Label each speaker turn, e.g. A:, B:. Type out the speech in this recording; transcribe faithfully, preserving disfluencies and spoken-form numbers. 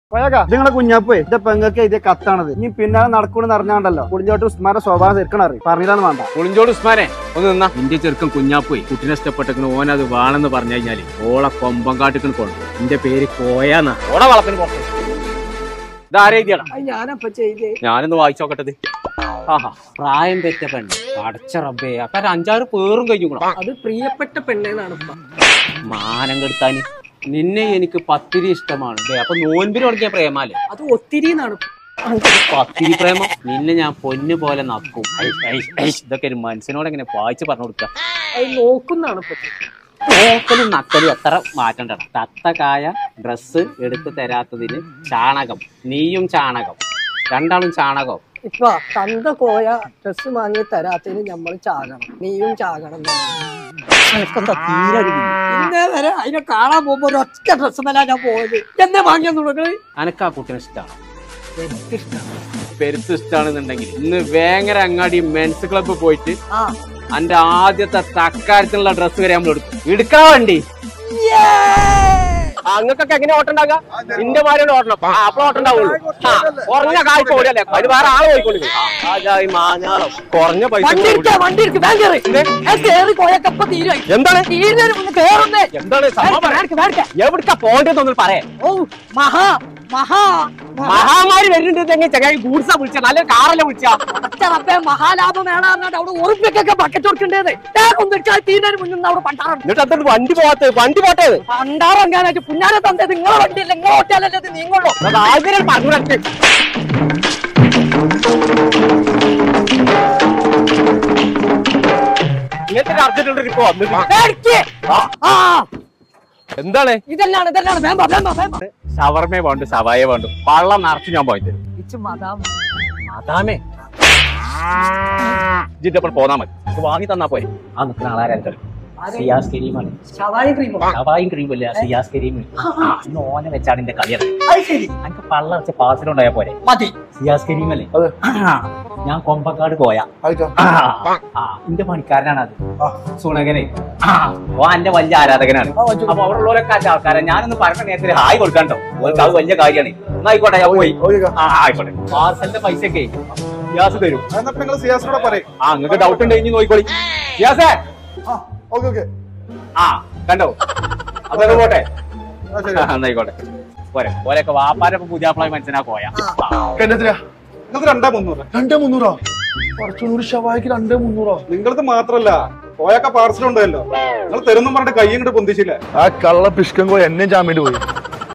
A: നിങ്ങളെ കുഞ്ഞാപ്പേ ഇത് പെങ്ങൾക്ക് ഇത് കത്താണത് ഇനി പിന്നാലെ നടക്കൂന്ന് അറിഞ്ഞാണ്ടല്ലോ പുളിഞ്ചോട്ട് ഉസ്മാന്റെ സ്വഭാവം ശരിക്കണം അറിയും പറഞ്ഞില്ലാന്ന് വേണ്ട.
B: പുളിഞ്ചോട് ഉസ്മാനെ ഒന്ന് നിന്നാ എന്റെ ചെറുക്കൻ കുഞ്ഞാപ്പോയി കുട്ടിനെ ഇഷ്ടപ്പെട്ടെന്ന് ഓൻ അത് വേണമെന്ന് പറഞ്ഞു കഴിഞ്ഞാല് ഓളെ കൊമ്പം കാട്ടിക്കണ് കൊണ്ടു. എന്റെ പേര് കോയാന്നാ. ഓളെ വളപ്പിന് പുറത്ത് ഇതാരെഴുതിയാടാ? ഞാനൊന്ന് വായിച്ചോക്കട്ടത്. ആഹാ പ്രായം തെറ്റ പെണ്ണ് അടച്ച റബ്ബേ അപ്പൊ അഞ്ചാറ് പേറും കഴിഞ്ഞു.
C: അത് പ്രിയപ്പെട്ട പെണ്ണെന്നാണ്
B: മാനം കെടുത്താന്. നിന്നെ എനിക്ക് പത്തിരി ഇഷ്ടമാണ് അപ്പൊ നോൻപിന് തുടങ്ങിയ പ്രേമാലേ അത്
C: ഒത്തിരി
B: പത്തിരി പ്രേമം. നിന്നെ ഞാൻ പൊന്നു പോലെ നക്കും. ഇതൊക്കെ ഒരു മനസ്സിനോട് എങ്ങനെ വായിച്ച് പറഞ്ഞു കൊടുക്ക.
C: നോക്കുന്നാണ്
B: നോക്കലും നക്കലും എത്ര മാറ്റണ്ട. തത്തക്കായ ഡ്രസ്സ് എടുത്ത് തരാത്തതിന് ചാണകം, നീയും ചാണകം, രണ്ടാളും ചാണകം.
C: ഇപ്പൊ തന്ത കോയ ഡ്രസ് വാങ്ങി തരാത്തതിന് ഞമ്മള് ചാകണം, നീയും ചാകണം. ഇന്നേ വരെ അതിനെ കാണാൻ പോകുമ്പോ ഒരു ഒറ്റ ഡ്രസ് മേലാ ഞാൻ പോയത്. എന്നെ വാങ്ങിയെന്നുള്ളത്
B: അനക്കാ കുട്ടിനെ ഇഷ്ടമാണ്, പെരുത്ത് ഇഷ്ടമാണെന്നുണ്ടെങ്കിൽ ഇന്ന് വേങ്ങര അങ്ങാടി മെൻസ് ക്ലബ്ബ് പോയിട്ട് അന്റെ ആദ്യത്തെ തക്കാരത്തിനുള്ള ഡ്രസ്സ് വരെ നമ്മൾ എടുക്കും. എടുക്കാൻ വേണ്ടി അങ്ങക്കൊക്കെ എങ്ങനെ ഓട്ടുണ്ടാക? നിന്റെ മാരോട് ഓട്ടണം. അപ്പൊ ഓട്ടുണ്ടാവുള്ളൂ. കുറഞ്ഞ കായ്പ ഓടിയല്ലേ അത് വേറെ ആള് പോയിക്കൊള്ളു. കുറഞ്ഞ പൈസ എന്താണ് എവിടക്ക പോണ്ടെന്നൊന്നും പറയാം.
C: മഹാ മഹാ
B: മഹാമാരി വരുന്നുണ്ടെങ്കിൽ ചങ്ങായി ഗൂഡ്സാ വിളിച്ച നല്ല കാറല്ലേ വിളിച്ചാ
C: മഹാലാഭം വേണം. അവിടെ ഉറപ്പൊക്കെ ബക്കറ്റ് കൊടുക്കേണ്ടത് തീരെ മുന്നിൽ അവിടെ പണ്ടാറുണ്ട്.
B: എന്നിട്ട് അതൊരു വണ്ടി പോകാത്ത വണ്ടി പോട്ടെ
C: പണ്ടാറങ്ങാനായിട്ട് പുന്നാരെ തന്നത് നിങ്ങളെ വണ്ടിയില്ല. നിങ്ങൾ ഓട്ടാലല്ലേ നീങ്ങുള്ളൂ.
B: ആദ്യം പറഞ്ഞു ഇങ്ങനത്തെ ഒരു അർജന്റ് ഇപ്പൊ എന്താണ്
C: ഇതെല്ലാം ഇതെല്ലാം
B: ഷവർമേ വേണ്ടു സവായ വേണ്ടു വള്ളം നിറച്ച് ഞാൻ പോയി തരും. മതാമേ ജിദ്ദപ്പോൾ പോന്നാ മതി. വാങ്ങി തന്നാ പോരെ. ആ നിൽക്കുന്ന ആളാരും സിയാസ് കരീമാണ്. ഷവായും ക്രീമല്ല സിയാസ് കരീം. ഓനെ വെച്ചാണ് എന്റെ കളിയത്. എനിക്ക് പള്ള വെച്ച പാർസലുണ്ടായാ പോരെ.
C: മതി.
B: സിയാസ് കരീമല്ലേ? ഞാൻ കൊമ്പക്കാട് പോയാ എന്റെ പണിക്കാരനാണ് അത്. സുണകനെ ഓ എന്റെ വലിയ ആരാധകനാണ്. അപ്പൊ അവിടെ ഉള്ളവരൊക്കെ അഞ്ച് ആൾക്കാരെ ഞാനൊന്ന് പറഞ്ഞ നേരത്തിൽ ഹായ് കൊടുക്കാണ്ടോ. ഓർക്ക് അത് വലിയ കാര്യമാണ്. എന്നാ ആയിക്കോട്ടെ ഞാൻ പോയി. ആ ആയിക്കോട്ടെ. പാർസലിന്റെ പൈസയൊക്കെ സിയാസ് തരും. ആ നിങ്ങൾക്ക് ഡൗട്ട് ഉണ്ട് ഇനി നോക്കിക്കോളി. സിയാസേ ആ കണ്ടോ അതൊക്കെ പോട്ടെ. എന്നായിക്കോട്ടെ പോരെ. ഓരൊക്കെ വാപ്പാരൊക്കെ പുതിയാപ്പിളായി മനസ്സിനാ പോയാ
A: രണ്ടേ മുന്നൂറ് രണ്ടേ മുന്നൂറോ കുറച്ചുകൂടി ഷവായിക്ക് രണ്ടേ മുന്നൂറോ? നിങ്ങളത് മാത്രല്ല പോയൊക്കെ പാർസൽ ഉണ്ടല്ലോ. നിങ്ങൾ തരുന്നും പറഞ്ഞിട്ട് കൈ ഇങ്ങോട്ട് പൊന്തിച്ചില്ലേ? ആ കള്ള പിഷ്കം എന്നെ ജാമ്യം പോയി.